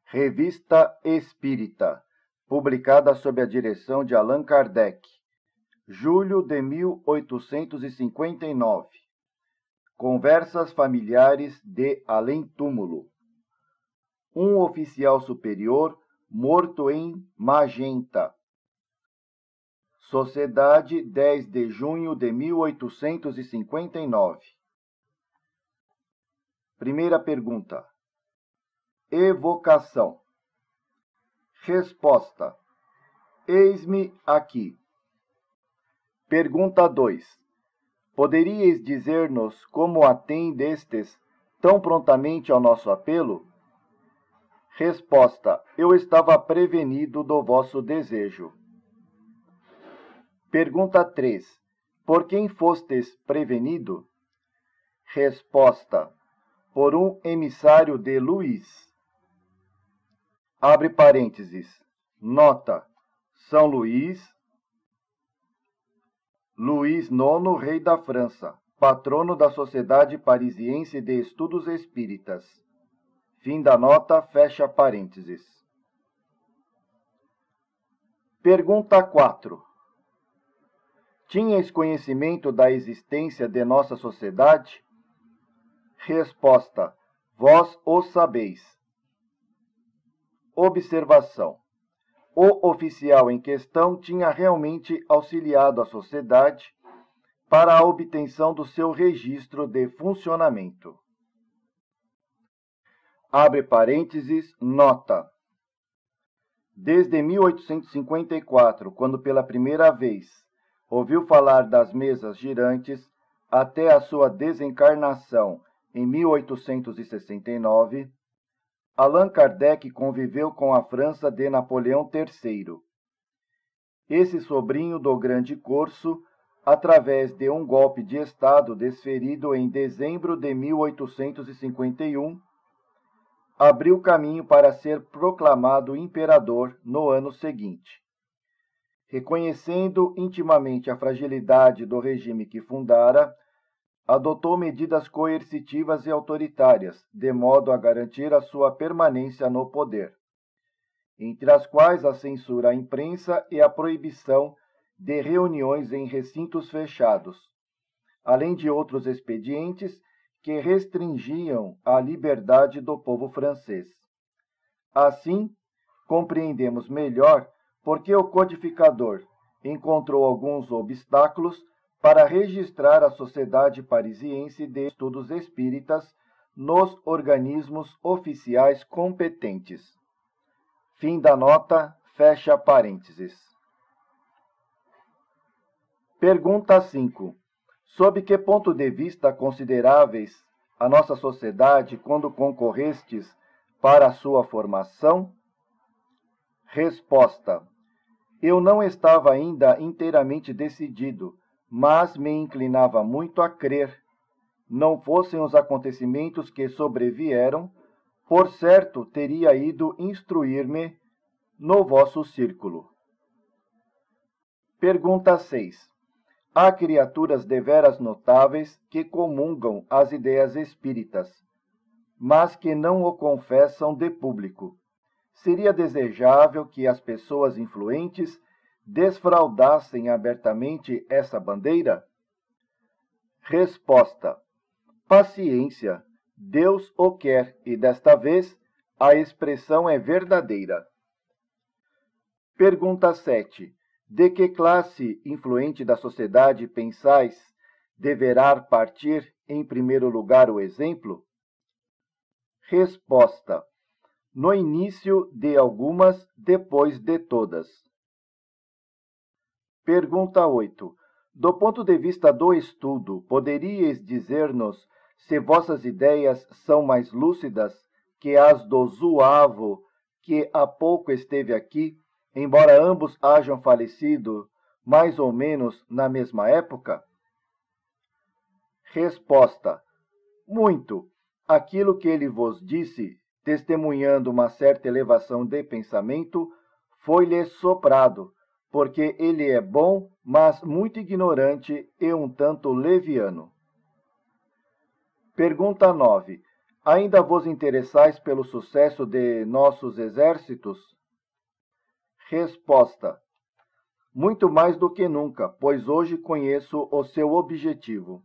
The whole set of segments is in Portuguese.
Revista Espírita, publicada sob a direção de Allan Kardec, julho de 1859. Conversas familiares de além-túmulo. Um oficial superior morto em Magenta. Sociedade, 10 de junho de 1859. Primeira pergunta. Evocação. Resposta. Eis-me aqui. Pergunta 2. Poderíeis dizer-nos como atendestes tão prontamente ao nosso apelo? Resposta. Eu estava prevenido do vosso desejo. Pergunta 3. Por quem fostes prevenido? Resposta. Por um emissário de Luís. Abre parênteses. Nota. São Luís, Luís IX, rei da França, patrono da Sociedade Parisiense de Estudos Espíritas. Fim da nota, fecha parênteses. Pergunta 4. Tinhais conhecimento da existência de nossa sociedade? Resposta. Vós o sabeis. Observação. O oficial em questão tinha realmente auxiliado a sociedade para a obtenção do seu registro de funcionamento. Abre parênteses, nota. Desde 1854, quando pela primeira vez ouviu falar das mesas girantes, até a sua desencarnação em 1869, Allan Kardec conviveu com a França de Napoleão III. Esse sobrinho do Grande Corso, através de um golpe de Estado desferido em dezembro de 1851, abriu caminho para ser proclamado imperador no ano seguinte. Reconhecendo intimamente a fragilidade do regime que fundara, adotou medidas coercitivas e autoritárias, de modo a garantir a sua permanência no poder, entre as quais a censura à imprensa e a proibição de reuniões em recintos fechados, além de outros expedientes que restringiam a liberdade do povo francês. Assim, compreendemos melhor por que o codificador encontrou alguns obstáculos para registrar a Sociedade Parisiense de Estudos Espíritas nos organismos oficiais competentes. Fim da nota, fecha parênteses. Pergunta 5. Sob que ponto de vista consideráveis a nossa sociedade quando concorrestes para a sua formação? Resposta. Eu não estava ainda inteiramente decidido, mas me inclinava muito a crer. Não fossem os acontecimentos que sobrevieram, por certo teria ido instruir-me no vosso círculo. Pergunta 6. Há criaturas deveras notáveis que comungam as ideias espíritas, mas que não o confessam de público. Seria desejável que as pessoas influentes desfraudassem abertamente essa bandeira? Resposta. Paciência. Deus o quer e desta vez a expressão é verdadeira. Pergunta 7. De que classe influente da sociedade pensais deverá partir em primeiro lugar o exemplo? Resposta. No início de algumas, depois de todas. Pergunta 8. Do ponto de vista do estudo, poderíeis dizer-nos se vossas ideias são mais lúcidas que as do Zuavo, que há pouco esteve aqui, embora ambos hajam falecido mais ou menos na mesma época? Resposta. Muito. Aquilo que ele vos disse, testemunhando uma certa elevação de pensamento, foi-lhe soprado, porque ele é bom, mas muito ignorante e um tanto leviano. Pergunta 9. Ainda vos interessais pelo sucesso de nossos exércitos? Resposta: muito mais do que nunca, pois hoje conheço o seu objetivo.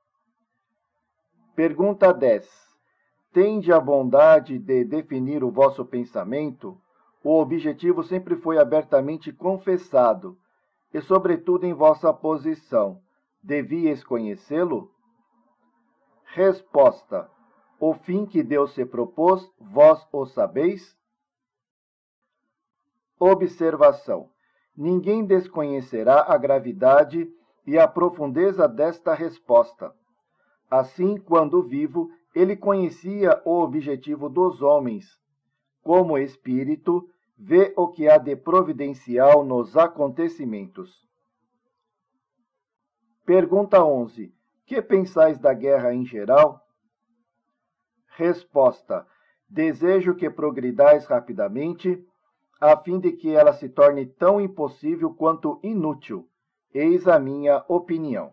Pergunta 10. Tende a bondade de definir o vosso pensamento? O objetivo sempre foi abertamente confessado, e sobretudo em vossa posição. Devíeis conhecê-lo? Resposta: o fim que Deus se propôs, vós o sabeis? Observação: ninguém desconhecerá a gravidade e a profundeza desta resposta. Assim, quando vivo, ele conhecia o objetivo dos homens. Como espírito, vê o que há de providencial nos acontecimentos. Pergunta 11. Que pensais da guerra em geral? Resposta: desejo que progridais rapidamente, a fim de que ela se torne tão impossível quanto inútil. Eis a minha opinião.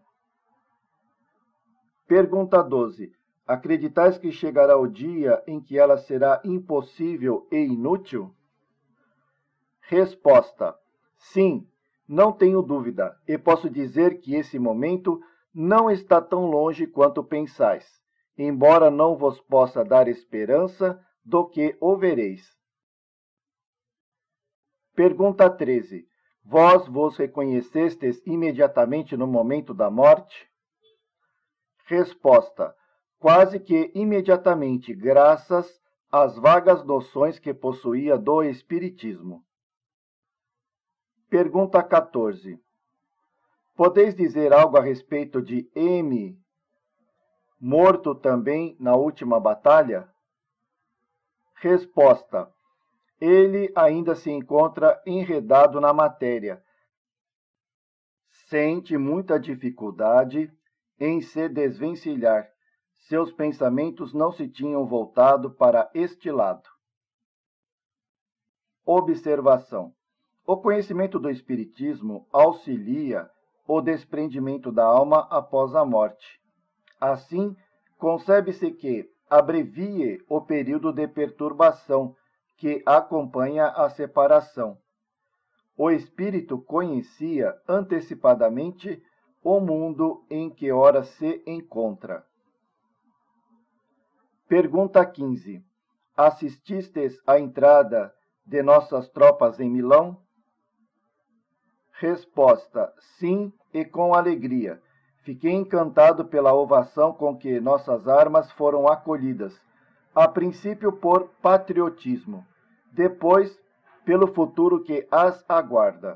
Pergunta 12. Acreditais que chegará o dia em que ela será impossível e inútil? Resposta: sim, não tenho dúvida, e posso dizer que esse momento não está tão longe quanto pensais, embora não vos possa dar esperança do que o vereis. Pergunta 13. Vós vos reconhecestes imediatamente no momento da morte? Resposta: quase que imediatamente, graças às vagas noções que possuía do Espiritismo. Pergunta 14. Podeis dizer algo a respeito de M, morto também na última batalha? Resposta: ele ainda se encontra enredado na matéria. Sente muita dificuldade em se desvencilhar. Seus pensamentos não se tinham voltado para este lado. Observação: o conhecimento do Espiritismo auxilia o desprendimento da alma após a morte. Assim, concebe-se que abrevie o período de perturbação que acompanha a separação. O espírito conhecia antecipadamente o mundo em que ora se encontra. Pergunta 15. Assististes à entrada de nossas tropas em Milão? Resposta: sim, e com alegria. Fiquei encantado pela ovação com que nossas armas foram acolhidas, a princípio por patriotismo, depois pelo futuro que as aguarda.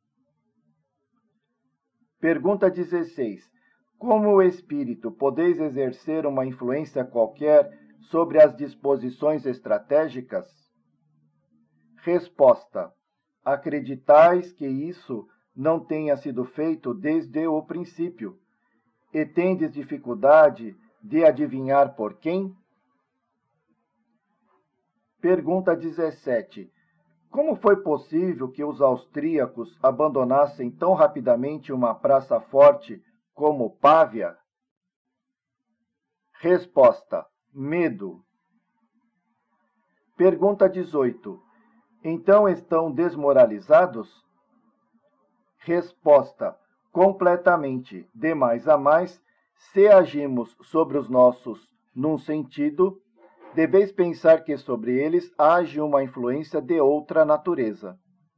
Pergunta 16. Como espírito, podeis exercer uma influência qualquer sobre as disposições estratégicas? Resposta: acreditais que isso não tenha sido feito desde o princípio, e tendes dificuldade de adivinhar por quem? Pergunta 17. Como foi possível que os austríacos abandonassem tão rapidamente uma praça forte como Pávia? Resposta: medo. Pergunta 18. Então estão desmoralizados? Resposta: completamente. De mais a mais, se agimos sobre os nossos num sentido, deveis pensar que sobre eles age uma influência de outra natureza.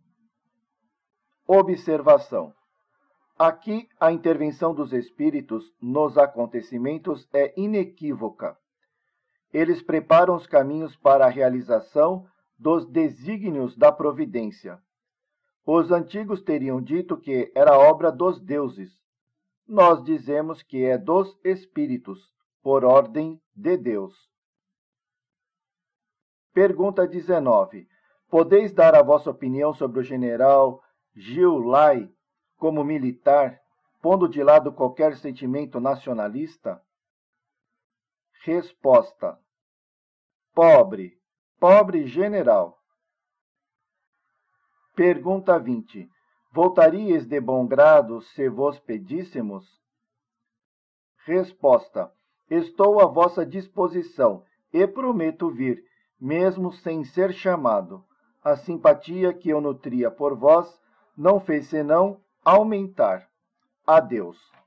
Observação: aqui a intervenção dos espíritos nos acontecimentos é inequívoca. Eles preparam os caminhos para a realização dos desígnios da providência. Os antigos teriam dito que era obra dos deuses. Nós dizemos que é dos espíritos, por ordem de Deus. Pergunta 19. Podeis dar a vossa opinião sobre o general Gil Lai como militar, pondo de lado qualquer sentimento nacionalista? Resposta: pobre general. Pergunta 20. Voltaríeis de bom grado se vos pedíssemos? Resposta: estou à vossa disposição, e prometo vir, mesmo sem ser chamado. A simpatia que eu nutria por vós não fez senão aumentar. Adeus.